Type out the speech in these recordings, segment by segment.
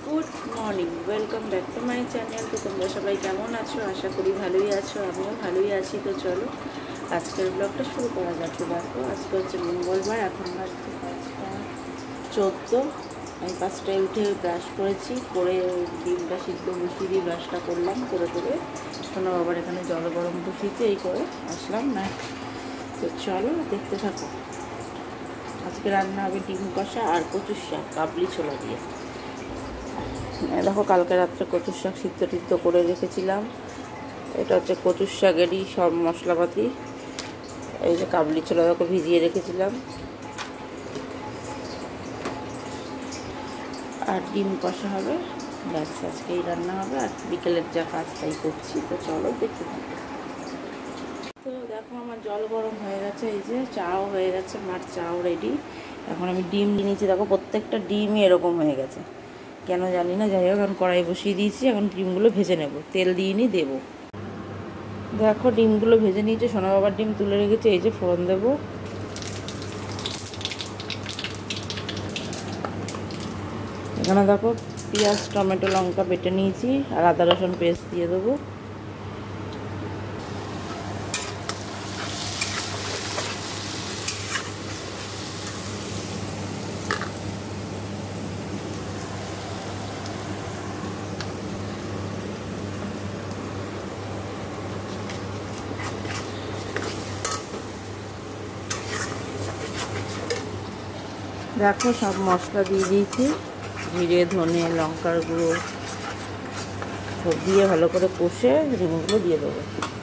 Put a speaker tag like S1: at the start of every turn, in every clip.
S1: Good morning, welcome back to my channel. তো তোমরা সবাই কেমন আছো? আশা করি ভালোই আছো, আমিও ভালোই আছি। তো চলো আজকের ব্লগটা শুরু করা যাচ্ছে। দেখো আজকে হচ্ছে মঙ্গলবার, এখন বাজছে 5:14। আমি 5টায় উঠে ব্রাশ করেছি, করে ডিমটা সিদ্ধ বসিয়ে দিয়ে ব্রাশটা করলাম, করে শোনো আবার এখানে জল গরম বসিয়েছি, এই করে আসলাম না। তো চলো দেখতে থাকো। আজকে রান্না হবে ডিম কষা আর কচুর শাক কাবলি ছোলা দিয়ে। দেখো কালকে রাত্রে কচুর শাক সিদ্ধ করে রেখেছিলাম। এটা হচ্ছে কচুর শাকেরই সব মশলাপাতি। এই যে কাবলি ছোলা দেখো ভিজিয়ে রেখেছিলাম, আর ডিম কষা হবে। ব্যাস আজকেই রান্না হবে, আর বিকেলের যা কাজ তাই করছি। তো চলো দেখতে থাকো। তো দেখো আমার জল গরম হয়ে গেছে, এই যে চাও হয়ে গেছে, আমার চাও রেডি। এখন আমি ডিম নিয়েছি, দেখো প্রত্যেকটা ডিমই এরকম হয়ে গেছে, কেন জানি না। যাই হোক এখন কড়াই বসিয়ে দিয়েছি, এখন ডিমগুলো ভেজে নেব, তেল দিয়ে দেবো। দেখো ডিমগুলো ভেজে নিয়েছে, সোনা বাবার ডিম তুলে রেখেছে, এই যে ফোড়ন দেবো। এখানে দেখো পেঁয়াজ টমেটো লঙ্কা বেটে নিয়েছি, আর আদা রসুন পেস্ট দিয়ে দেবো। দেখো সব মশলা দিয়ে দিয়েছি, জিরে ধনে লঙ্কার গুঁড়ো সব দিয়ে ভালো করে কষে ডিমগুলো দিয়ে দেবো।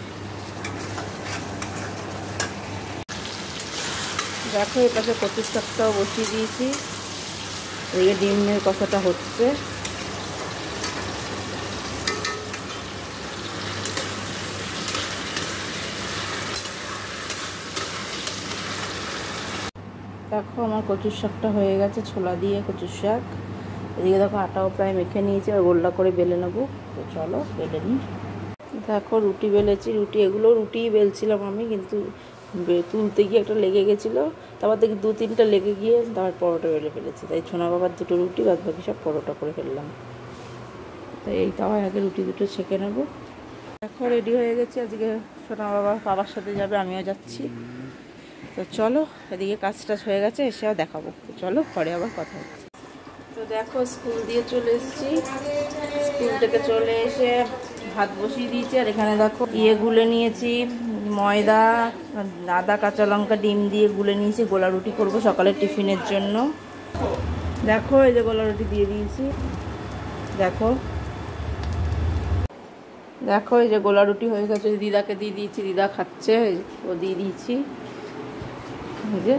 S1: দেখো এর পাশে কচুর শাকটাও বসিয়ে দিয়েছি, এই ডিমের কষাটা হচ্ছে। দেখো আমার কচুর শাকটা হয়ে গেছে, ছোলা দিয়ে কচুর শাক। এদিকে দেখো আটাও প্রায় মেখে নিয়েছি, আর গোল্লা করে বেলে নেবো। তো চলো বেলে নিই। দেখো রুটি বেলেছি, এগুলো রুটিই বেলছিলাম আমি, কিন্তু তুলতে গিয়ে একটা লেগে গেছিলো, তারপর দেখি 2-3টা লেগে গিয়ে তারপর পরোটা বেলে ফেলেছি। তাই সোনা বাবার 2টো রুটি, বাদ বাকি সব পরোটা করে ফেললাম। তাই এই তাওয়ায় আগে রুটি 2টো ছেঁকে নেবো। দেখো রেডি হয়ে গেছি, আজকে সোনা বাবার সাথে যাবে, আমিও যাচ্ছি। তো চলো এদিকে কাজ টাজ হয়ে গেছে, এসেও দেখাবো। তো চলো পরে আবার কথা হচ্ছে। তো দেখো স্কুল দিয়ে চলে এসেছি, স্কুল থেকে চলে এসে ভাত বসিয়ে দিয়েছি, আর এখানে দেখো গুলে নিয়েছি, ময়দা আদা কাঁচা লঙ্কা ডিম দিয়ে গুলে নিয়েছি, গোলা রুটি করবো সকালের টিফিনের জন্য। দেখো এই যে গোলা রুটি দিয়ে দিয়েছি। দেখো দেখো এই যে গোলা রুটি হয়ে গেছে, দিদাকে দিয়ে দিয়েছি, দিদা খাচ্ছে, ও দিয়ে দিয়েছি। এই যে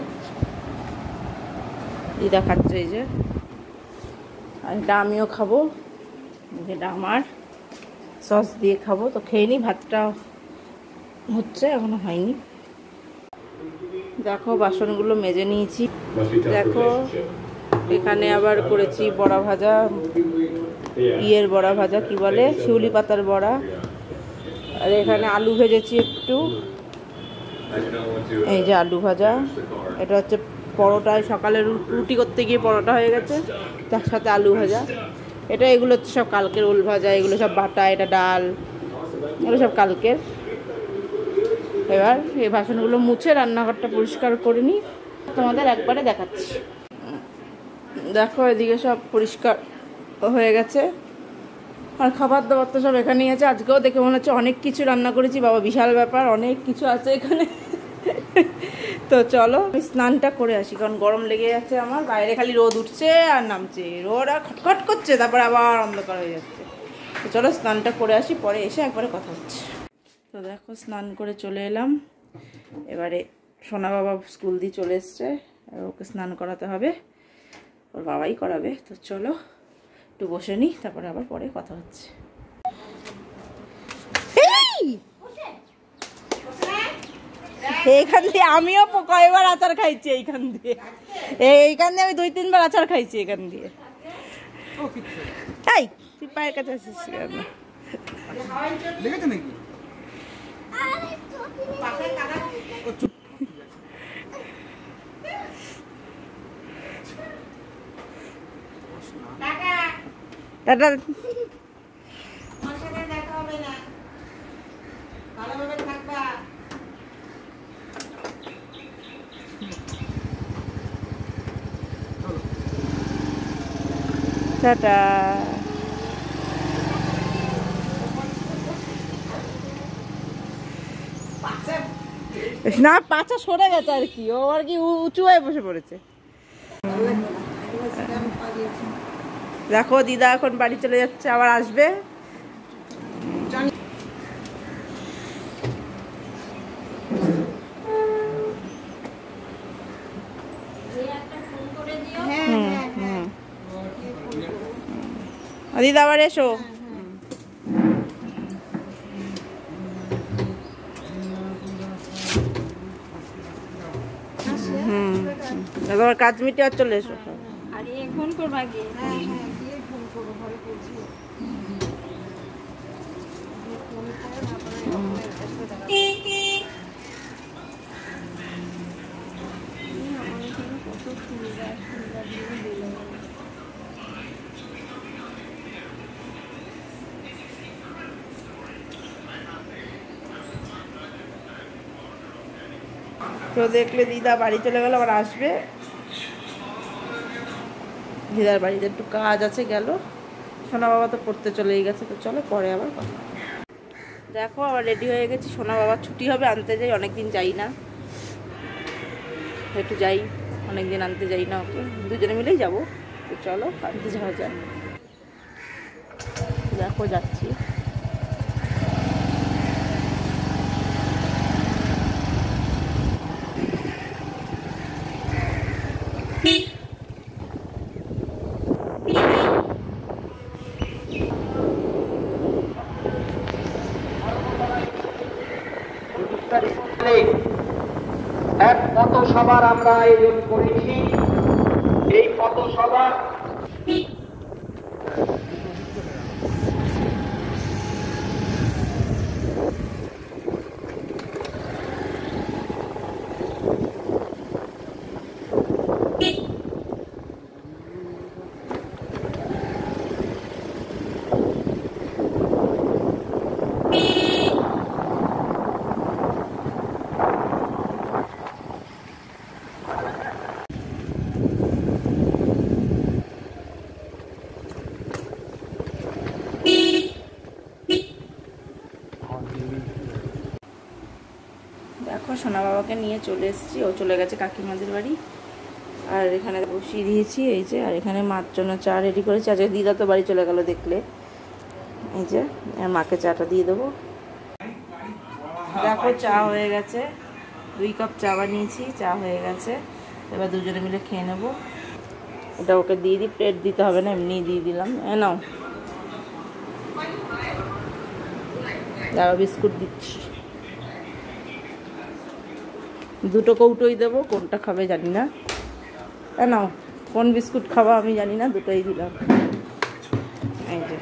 S1: দিদা খাচ্ছে, এই যে, আর এটা আমিও খাবো, এটা আমার সস দিয়ে খাবো। তো খেয়ে নিই, ভাতটা হচ্ছে এখনো হয়নি। দেখো বাসনগুলো মেজে নিয়েছি। দেখো এখানে আবার করেছি বড়া ভাজা, বড়া ভাজা কি বলে, শিউলি পাতার বড়া। আর এখানে আলু ভেজেছি একটু, এই যে আলু ভাজা। এটা হচ্ছে পরোটায়, সকালে রুটি করতে গিয়ে পরোটা হয়ে গেছে, তার সাথে আলু ভাজা। এগুলো হচ্ছে সব কালকের ওল ভাজা, এগুলো সব বাটা, এটা ডাল, এগুলো সব কালকের। এবার এই বাসনগুলো মুছে রান্নাঘরটা পরিষ্কার করে নিই, তোমাদের একবারে দেখাচ্ছি। দেখো এদিকে সব পরিষ্কার হয়ে গেছে, আর খাবার দাবার তো সব এখানেই আছে। আজকেও দেখে মনে হচ্ছে অনেক কিছু রান্না করেছি, বাবা বিশাল ব্যাপার, অনেক কিছু আছে এখানে। তো চলো আমি স্নানটা করে আসি, কারণ গরম লেগে যাচ্ছে আমার। বাইরে খালি রোদ উঠছে আর নামছে, রোদ আর খটখট করছে, তারপর আবার অন্ধকার হয়ে যাচ্ছে। তো চলো স্নানটা করে আসি, পরে এসে একবারে কথা হচ্ছে। তো দেখো স্নান করে চলে এলাম, এবারে সোনা বাবা স্কুল দিয়ে চলে এসছে, আর ওকে স্নান করাতে হবে, ওর বাবাই করাবে। তো চলো একটু বসে নিই, তারপরে আবার পরে কথা হচ্ছে। এইখান দিয়ে আমিও কয়েকবার আচার খাইছি, এইখান দিয়ে আমি 2-3বার আচার খাইছি এখান দিয়ে। এই তুই পায়ের কাছে আসিস কেন? টাটা। টাটা। না পাছা সরে গেছে আর কি, ও আর কি উঁচু হয়ে বসে পড়েছে। দেখো দিদা এখন বাড়ি চলে যাচ্ছে, আবার আসবে। দিদা আবার এসো। তোমার কাজ মিটে আর চলে এসো।
S2: ফোন করবা আগে। ফোন করবো, ঘরে বলছি।
S1: তো দেখলে দিদা বাড়ি চলে গেল, আবার আসবে। দিদার বাড়িতে একটু কাজ আছে, গেল। সোনা বাবা তো পড়তে চলেই গেছে, তো চলো পরে আবার কথা। দেখো আবার রেডি হয়ে গেছি, সোনা বাবার ছুটি হবে, আনতে যাই, অনেকদিন যাই না, একটু যাই, অনেকদিন আনতে যাই না ওকে, দুজনে মিলেই যাবো। তো চলো আনতে যাওয়া যায়। দেখো যাচ্ছি।
S3: এক পথসভার আমরা আয়োজন করেছি। এই পথসভা
S1: দেখো সোনা বাবাকে নিয়ে চলে এসেছি, ও চলে গেছে কাকিমাদের বাড়ি। আর এখানে বসিয়ে দিয়েছি এই যে, আর এখানে মার জন্য চা রেডি করেছি। আজকে দিদা তো বাড়ি চলে গেল দেখলে, এই যে মাকে চাটা দিয়ে দেবো। দেখো চা হয়ে গেছে, 2 কাপ চা বানিয়েছি, চা হয়ে গেছে। এবার দুজনে মিলে খেয়ে নেবো। এটা ওকে দিয়ে দিই, প্লেট দিতে হবে না, এমনি দিয়ে দিলাম। নাও, দাঁড়াও বিস্কুট দিচ্ছি, 2টো কৌটোই দেবো, কোনটা খাবে জানি না। নাও, কোন বিস্কুট খাবো আমি জানি না, 2টোই দিলাম। এই যে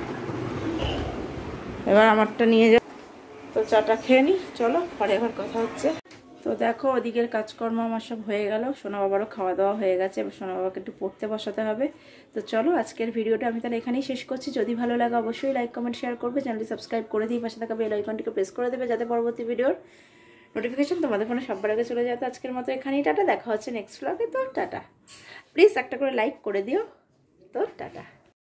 S1: এবার আমারটা নিয়ে যাও। তো চাটা খেয়ে নিই, চলো পরে আবার কথা হচ্ছে। তো দেখো ওদিকের কাজকর্ম আমার সব হয়ে গেল, সোনা বাবারও খাওয়া দাওয়া হয়ে গেছে, এবার সোনা বাবাকে একটু পড়তে বসাতে হবে। তো চলো আজকের ভিডিওটা আমি তাহলে এখানেই শেষ করছি। যদি ভালো লাগে অবশ্যই লাইক কমেন্ট শেয়ার করবে, চ্যানেলটি সাবস্ক্রাইব করে দিয়ে পাশে থাকা বেল আইকনটিকে প্রেস করে দেবে, যাতে পরবর্তী ভিডিওর নোটিফিকেশন তোমাদের ফোনে সবার আগে চলে যায়। তো আজকের মতো এখানেই টাটা, দেখা হচ্ছে নেক্সট ব্লগে। তো টাটা, প্লিজ একটা করে লাইক করে দিও। তো টাটা।